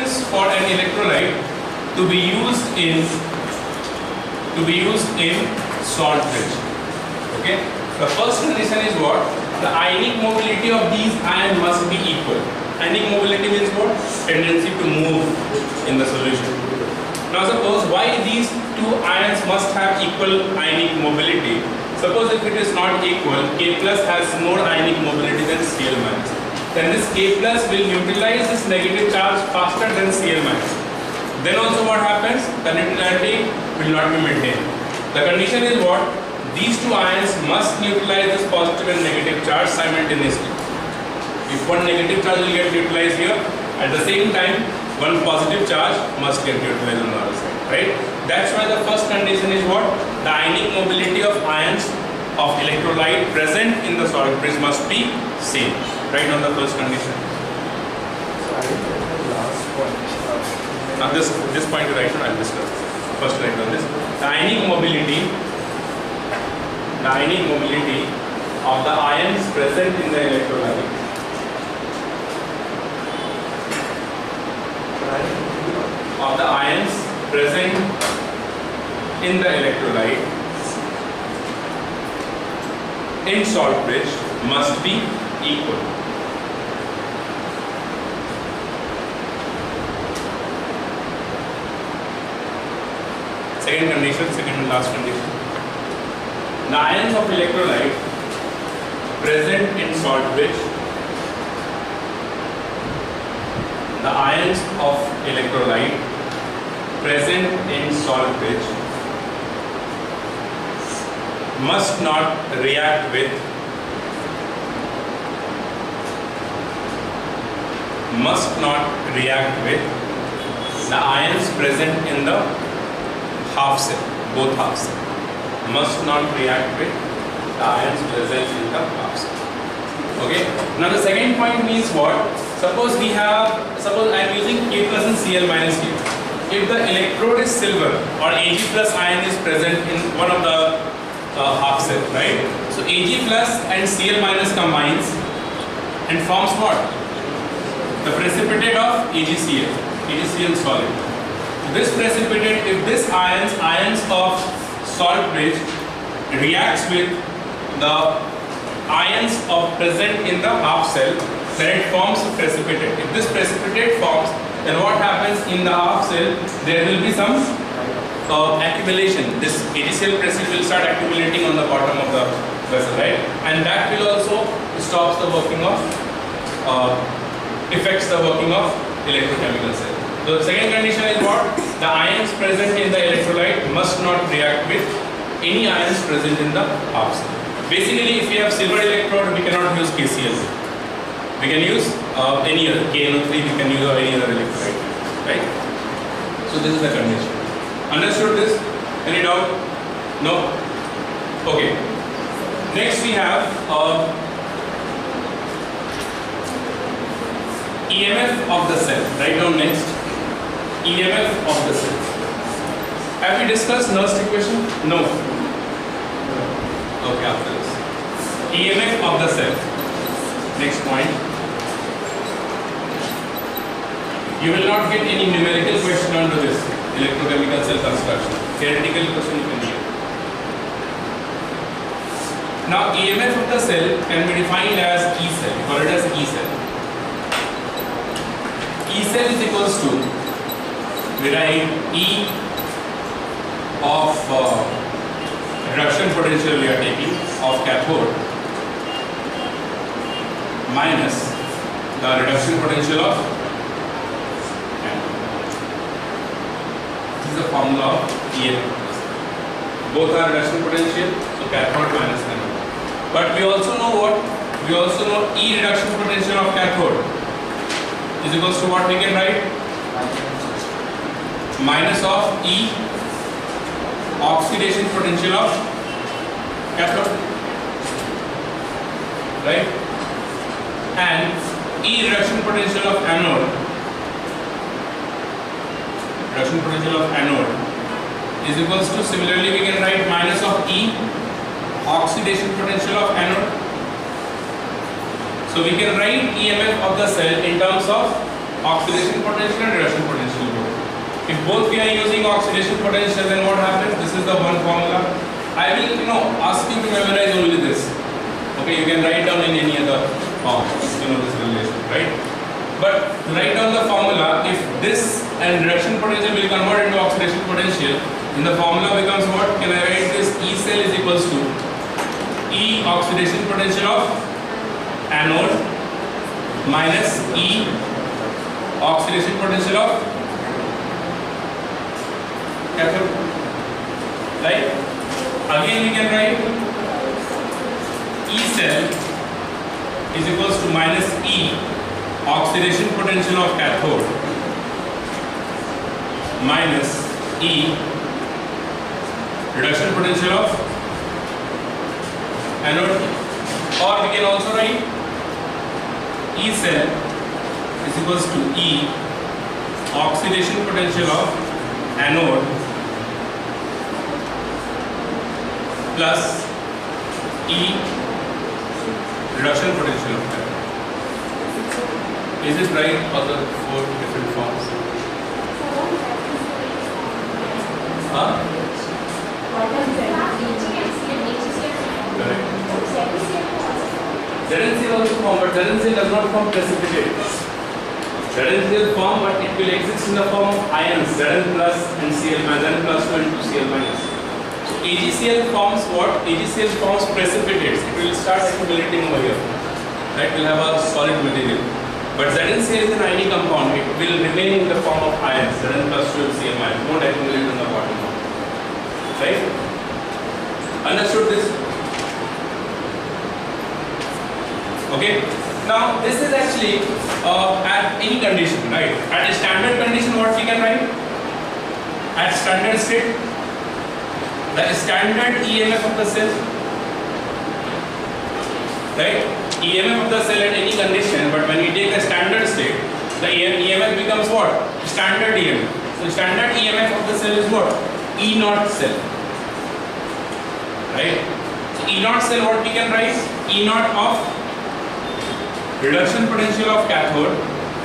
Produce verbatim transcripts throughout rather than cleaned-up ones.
conditions for an electrolyte to be used in to be used in salt bridge. Okay. The first condition is what? The ionic mobility of these ions must be equal. Ionic mobility means what? Tendency to move in the solution. Now suppose why these two ions must have equal ionic mobility. Suppose if it is not equal, K plus has more ionic mobility than Cl minus. Then this K plus will neutralize this negative charge faster than Cl minus. Then also what happens? The neutrality will not be maintained. The condition is what? These two ions must neutralize this positive and negative charge simultaneously. If one negative charge will get neutralized here, at the same time, one positive charge must get neutralized on the other side, right? That's why the first condition is what? The ionic mobility of ions of electrolyte present in the solid bridge must be same, right, on the first condition. So I think the last point. Uh, now this, this point you write on, I'll discuss. First write on this. The ionic mobility the ionic mobility of the ions present in the electrolyte of the ions present in the electrolyte in salt bridge must be equal. Second condition, second and last condition. The ions of electrolyte present in salt bridge, the ions of electrolyte present in salt bridge must not react with must not react with the ions present in the half cell, both half cell. Must not react with the ions present in the half cell. Okay. Now the second point means what? Suppose we have, suppose I am using K plus and Cl minus here. If the electrode is silver or Ag plus ion is present in one of the uh, half cell, right? So Ag plus and Cl minus combines and forms what? The precipitate of AgCl, AgCl solid. This precipitate, if this ions, ions of salt bridge reacts with the ions of present in the half cell, then it forms a precipitate. If this precipitate forms, then what happens in the half cell? There will be some uh, accumulation. This AgCl precipitate will start accumulating on the bottom of the vessel, right? And that will also stops the working of, uh, affects the working of electrochemical cell. The second condition is what? The ions present in the electrolyte must not react with any ions present in the half cell. Basically, if we have silver electrode, we cannot use K C l. We can use uh, any other K N O three, we can use any other electrolyte, right? So this is the condition. Understood this? Any doubt? No? Okay. Next we have uh, E M F of the cell. Write down next. E M F of the cell. Have we discussed Nernst equation? No. Okay, after this. E M F of the cell. Next point. You will not get any numerical question under this electrochemical cell construction. Theoretical question you can get. Now E M F of the cell can be defined as E cell. Call it as E cell. E cell is equals to, we write E of uh, reduction potential we are taking of cathode minus the reduction potential of anode. This is the formula of E M F. Both are reduction potential, so cathode minus anode. But we also know what? We also know E reduction potential of cathode is equals to what we can write? Minus of E oxidation potential of cathode, right? And E reduction potential of anode, reduction potential of anode is equals to, similarly we can write minus of E oxidation potential of anode. So we can write E M F of the cell in terms of oxidation potential and reduction potential both. If both we are using oxidation potential, then what happens? This is the one formula. I will, you know, ask you to memorize only this. Okay, you can write down in any other form, you know, this relation, right? But to write down the formula, if this and reduction potential will convert into oxidation potential, then the formula becomes what? Can I write this? E cell is equals to E oxidation potential of anode minus E oxidation potential of cathode. Right? Again we can write E cell is equals to minus E oxidation potential of cathode minus E reduction potential of anode, or we can also write E cell is equals to E oxidation potential of anode plus E reduction potential of cathode. Is it right, or the four different forms? Huh? Correct. Z N C L also form, but Z N C L does not form precipitate. Z N C L form, but it will exist in the form of ions, Zn plus and Cl minus, Zn plus two and two Cl minus. So A G C L forms what? A G C L forms precipitates. It will start accumulating over here. Right? Will have a solid material. But Z N C L is an ionic compound. It will remain in the form of ions, Zn plus two and Cl minus. Won't accumulate in the bottom. Right? Understood this? Okay. Now this is actually uh, at any condition, right? At a standard condition, what we can write? At standard state, the standard E M F of the cell, right? E M F of the cell at any condition, but when we take the standard state, the E M F becomes what? Standard E M F. So standard E M F of the cell is what? E naught cell, right? So E naught cell, what we can write? E naught of reduction potential of cathode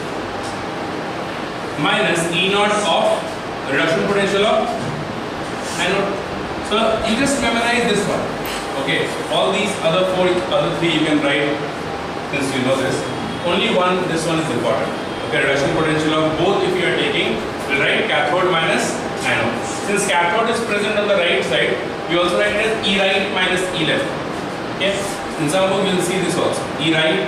minus E naught of reduction potential of anode. So you just memorize this one. Okay, all these other four, other three you can write since you know this. Only one, this one is important. Okay, reduction potential of both if you are taking, we'll write cathode minus anode. Since cathode is present on the right side, we also write it as E right minus E left. Okay, in some book you will see this also. E right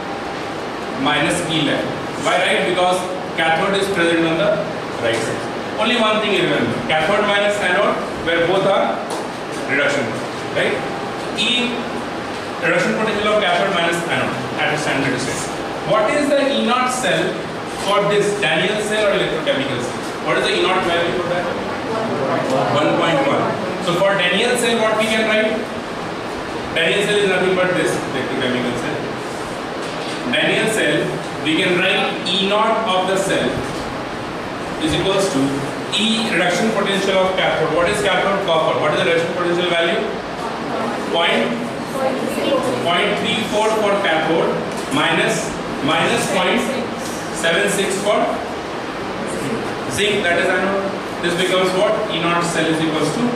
minus E left. Why right? Because cathode is present on the right side. Only one thing you remember: cathode minus anode, where both are reduction, right? E reduction potential of cathode minus anode at a standard state. What is the E naught cell for this Daniell cell or electrochemical cell? What is the E naught value for that? one point one. So for Daniell cell, what we can write? Daniell cell is nothing but this electrochemical cell. Daniell cell, we can write E naught of the cell is equals to E reduction potential of cathode. What is cathode? Copper. What is the reduction potential value? Point zero point three four for cathode minus minus zero point seven six for zinc, that is anode. This becomes what? E naught cell is equals to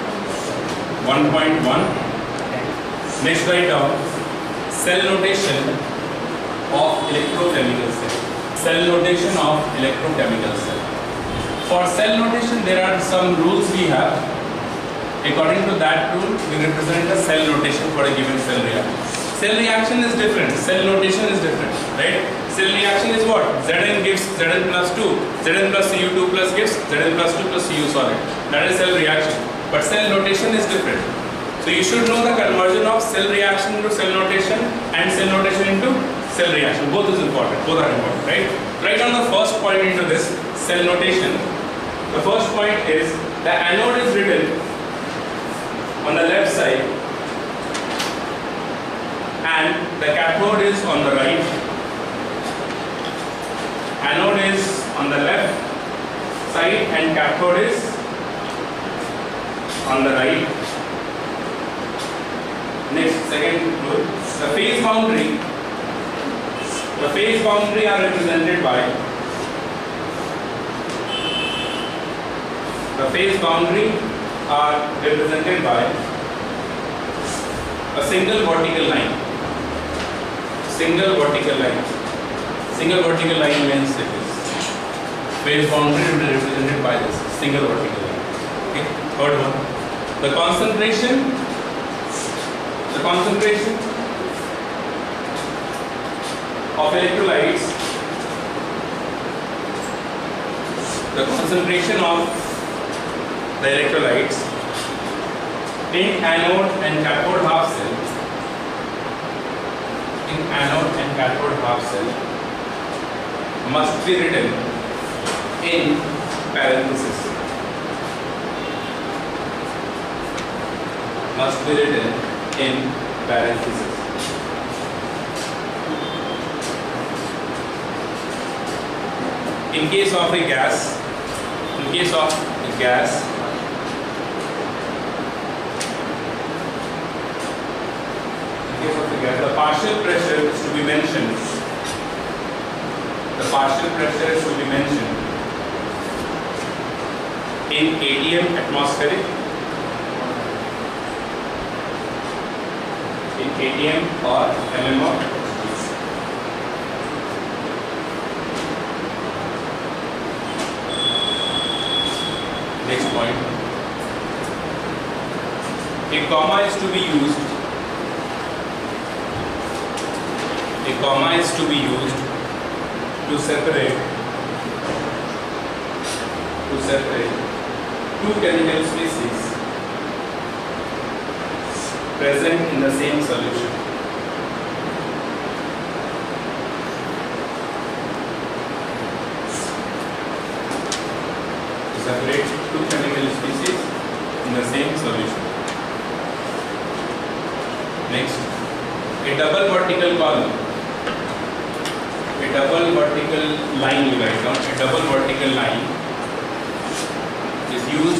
one point one. Next, write down cell notation of electrochemical cell. Cell notation of electrochemical cell. For cell notation, there are some rules we have. According to that rule, we represent a cell notation for a given cell reaction. Cell reaction is different. Cell notation is different, right? Cell reaction is what? Zn gives Zn plus two. Zn plus C U two plus gives Zn plus two plus C U solid. That is cell reaction. But cell notation is different. So you should know the conversion of cell reaction into cell notation and cell notation into cell reaction. Both is important. Both are important, right? Write down the first point into this cell notation. The first point is the anode is written on the left side and the cathode is on the right. Anode is on the left side and cathode is on the right. Next, second rule, the phase boundary. The phase boundary are represented by The phase boundary are represented by a single vertical line. Single vertical line. Single vertical line means it is phase boundary will be represented by this single vertical line. Okay. Third one. The concentration. The concentration of electrolytes. The concentration of the electrolytes in anode and cathode half cell in anode and cathode half cell must be written in parenthesis. Must be written in parenthesis. In case of a gas, in case of a gas, in case of a gas, the partial pressure is to be mentioned. The partial pressure is to be mentioned in atm atmospheric, in atm or mmol. Next point. A comma is to be used. A comma is to be used to separate to separate two chemical species present in the same solution. To separate two chemical species in the same solution. Next, a double vertical column, a double vertical line you write down, a double vertical line is used,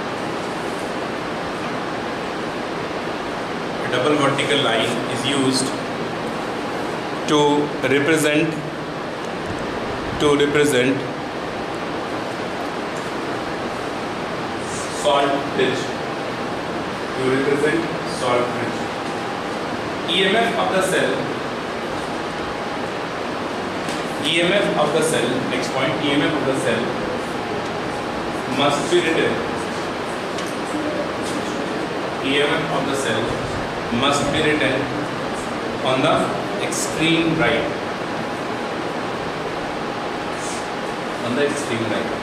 a double vertical line is used to represent, to represent salt bridge, to represent salt bridge. E M F of the cell, E M F of the cell, next point, E M F of the cell must be written, E M F of the cell must be written on the extreme right, on the extreme right.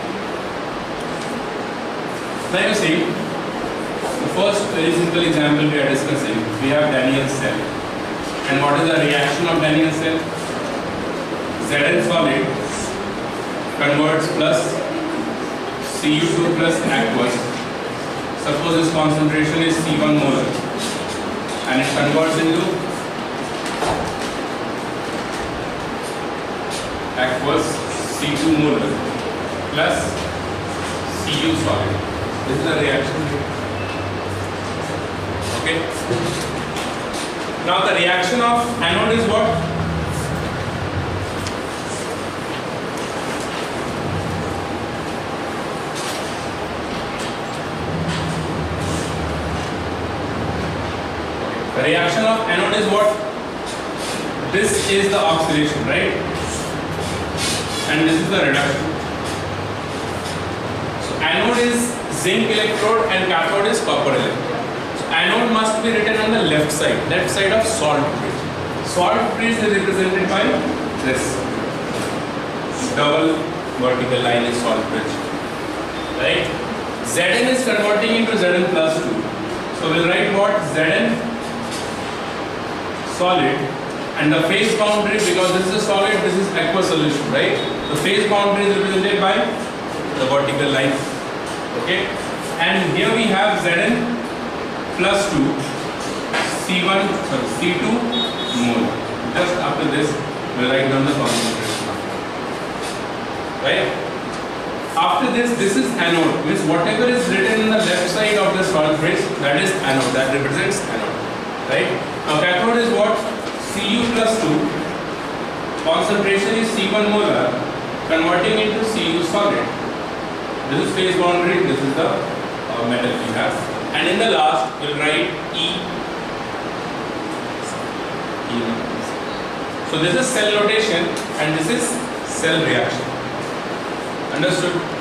Now you see, the first very simple example we are discussing, we have Daniel's cell. And what is the reaction of Daniel's cell? Zn solid converts plus C U two plus aqueous. Suppose this concentration is C one molar and it converts into aqueous C two molar plus C U solid. This is the reaction. Okay. Now the reaction of anode is what? The reaction of anode is what? This is the oxidation, right? And this is the reduction. So anode is zinc electrode and cathode is copper electrode. Anode must be written on the left side, left side of salt bridge. Salt bridge is represented by this double vertical line is salt bridge, right? Zn is converting into Zn plus two. So we'll write what? Zn solid, and the phase boundary, because this is a solid, this is aqueous solution, right? The phase boundary is represented by the vertical line. Okay, and here we have Zn plus two, C one, sorry, C two mole. Just after this, we will write down the concentration. Right? After this, this is anode. Means whatever is written in the left side of the salt bridge, that is anode. That represents anode. Right? Now cathode is what? C U plus two. Concentration is C one molar, converting into C U solid. This is phase boundary, this is the uh, metal we have. And in the last, we'll write E. E. So this is cell notation and this is cell reaction. Understood?